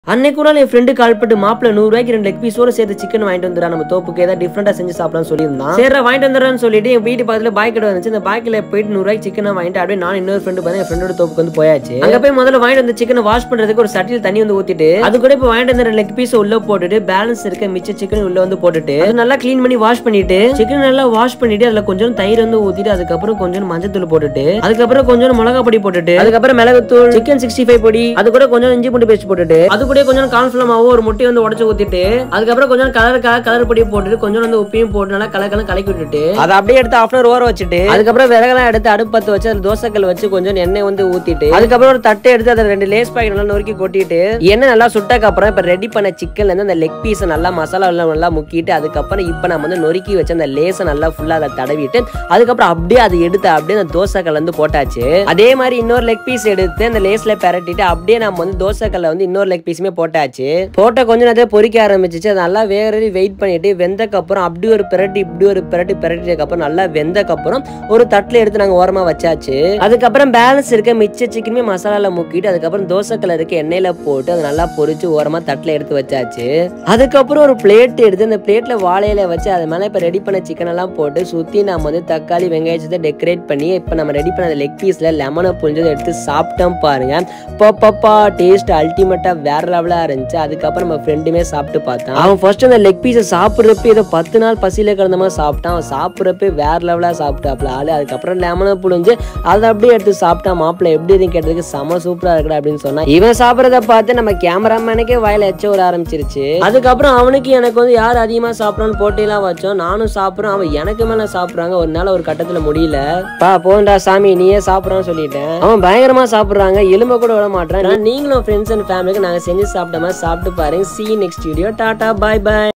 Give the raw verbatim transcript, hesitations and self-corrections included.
அன்னைக்கு ஒரு நாள் என் ஃப்ரெண்டு கால் பண்ணிட்டு மாப்பிள்ள நூறு ரூபாய்க்கு ரெண்டு லெக் பீஸோட சேர்த்து சிக்கன் வாங்கிட்டு வந்துடா நம்ம தோப்புக்கு ஏதாவது டிஃப்ரெண்டா செஞ்சு சாப்பிடலாம்னு சொல்லியிருந்தான். சரி வாங்கிட்டு வந்துடுறான்னு சொல்லிட்டு என் வீட்டு பக்கத்துல பாய் கடை வந்துச்சு. இந்த பாய்க்கில் போயிட்டு நூறு ரூபாய்க்கு சிக்கனை வாங்கிட்டு அப்படியே நான் இன்னொரு ஃப்ரெண்டு பார்த்தா என் ஃப்ரெண்டோட தோப்புக்கு வந்து போயாச்சு. அங்க போய் முதல்ல வாங்கிட்டு வந்து சிக்கனை வாஷ் பண்றதுக்கு ஒரு சட்டியில் தண்ணி வந்து ஊத்திட்டு அது கூட இப்போ வாங்கிட்டு வந்து லெக் பீஸ் உள்ள போட்டுட்டு பேலன்ஸ் இருக்க மிச்ச சிக்கன் உள்ள வந்து போட்டுட்டு நல்லா கிளீன் பண்ணி வாஷ் பண்ணிட்டு சிக்கன் நல்லா வாஷ் பண்ணிட்டு அதுல கொஞ்சம் தயிர் வந்து ஊத்திட்டு அதுக்கப்புறம் கொஞ்சம் மஞ்சத்தூள் போட்டுட்டு அதுக்கப்புறம் கொஞ்சம் மிளகா பொடி போட்டுட்டு அதுக்கப்புறம் மிளகுத்தூள் சிக்கன் சிக்ஸ்டி ஃபைவ் பொடி அது கூட கொஞ்சம் இஞ்சி பூண்டு பேஸ்ட் போட்டுட்டு அது கூட கொஞ்சம் கார்ன்ஃபிளவர் ஒரு முட்டை வந்து உடைச்சு ஊத்திட்டு அதுக்கப்புறம் கொஞ்சம் கலருக்காக கலர் பொடி போட்டுட்டு கொஞ்சம் வந்து உப்பையும் போட்டு நல்லா கலக்கலம் கலக்கி விட்டுட்டு அதை அப்படியே எடுத்து ஆஃப் அன் ஓர வச்சுட்டு அதுக்கப்புறம் விறகெல்லாம் எடுத்து அடுப்பு பத்து வச்சு அது தோசைக்கல் வச்சு கொஞ்சம் எண்ணெய் வந்து ஊத்திட்டு அதுக்கப்புறம் ஒரு தட்டை எடுத்து அதை ரெண்டு லேஸ் பாக்கெட் நல்லா நொறுக்கி கொட்டிட்டு எண்ணெய் நல்லா சுட்டக்கு அப்புறம் இப்ப ரெடி பண்ண சிக்கன்ல இருந்து அந்த லெக் பீஸ் நல்லா மசாலா எல்லாம் நல்லா முக்கிட்டு அதுக்கப்புறம் இப்ப நம்ம வந்து நொறுக்கி வச்சு அந்த லேஸை நல்லா ஃபுல்லா அதை தடவிட்டு அதுக்கப்புறம் அப்படியே அதை எடுத்து அப்படியே அந்த தோசைக்கல் வந்து போட்டாச்சு. அதே மாதிரி இன்னொரு லெக் பீஸ் எடுத்து அந்த லேஸ்ல பரட்டிட்டு அப்படியே நம்ம வந்து தோசைக்கல்ல வந்து இன்னொரு லெக் பீஸுமே போட்டாச்சு. போட்ட கொஞ்ச நேரத்தில் பொறிக்க ஆரம்பிச்சிச்சு. அது நல்லா வேகறி வெயிட் பண்ணிட்டு வெந்தக்கப்புறம் அப்படி ஒரு பிரட்டி இப்படி ஒரு பிரட்டி பிரட்டிக்கு அப்புறம் நல்லா வெந்தக்கப்புறம் ஒரு தட்டில் எடுத்து நாங்கள் ஓரமாக வச்சாச்சு. அதுக்கப்புறம் பேலன்ஸ் இருக்க மிச்ச சிக்கனுமே மசாலாவில் முக்கிட்டு அதுக்கப்புறம் தோசைக்கல்ல இருக்க எண்ணெயில் போட்டு அதை நல்லா பொறிச்சு ஓரமாக தட்டில் எடுத்து வச்சாச்சு. அதுக்கப்புறம் ஒரு பிளேட் எடுத்து அந்த பிளேட்ல வாழையில வச்சு அது மேலே இப்போ ரெடி பண்ண சிக்கன் எல்லாம் போட்டு சுற்றி நம்ம வந்து தக்காளி வெங்காயத்தை டெக்கரேட் பண்ணி இப்போ நம்ம ரெடி பண்ண லெக் பீஸில் லெமனை புரிஞ்சதை எடுத்து சாப்பிட்டோம் பாருங்க. பப்பா டேஸ்ட் அல்டிமேட்டா வேற லெவலாக இருந்துச்சு. அதுக்கப்புறம் நம்ம ஃப்ரெண்டுமே சாப்பிட்டு பார்த்தான். அவன் ஃபர்ஸ்ட் அந்த லெக் பீஸை சாப்பிட்றப்ப ஏதோ பத்து நாள் பசியில கிடந்த மாதிரி சாப்பிட்டான். அவன் சாப்பிட்றப்ப வேற லெவலாக சாப்பிட்டாப்ல ஆளு. அதுக்கப்புறம் லெமனை புழிஞ்சு அதை அப்படியே எடுத்து சாப்பிட்டான். மாப்பிள்ள எப்படி இருக்கு கேட்டதுக்கு செம சூப்பரா இருக்கா அப்படின்னு சொன்னா இவன் சாப்பிட்றத பார்த்து நம்ம கேமராமேனுக்கே வாயில எச்ச விட ஆரம்பிச்சிருச்சு. அதுக்கப்புறம் அவனுக்கு எனக்கு வந்து யார் அதிகமா சாப்பிடறான்னு போட்டியெல்லாம் வச்சோம். நானும் சாப்பிட்றேன், அவன் எனக்கு மேல சாப்பிட்றாங்க. ஒரு நாள் ஒரு கட்டத்துல முடியல பா போண்டா சாமி நீயே சாப்பிட்றான்னு சொல்லிட்டேன். அவன் பயங்கரமா சாப்பிட்றாங்க, எலும்ப கூட விட மாட்டான். நீங்களும் ஃப்ரெண்ட்ஸ் அண்ட் ஃபேமிலிக்கு நாங்க செஞ்சு சாப்பிட்ட மாதிரி சாப்பிட்டு பாருங்க. See you next video. Tata, bye bye.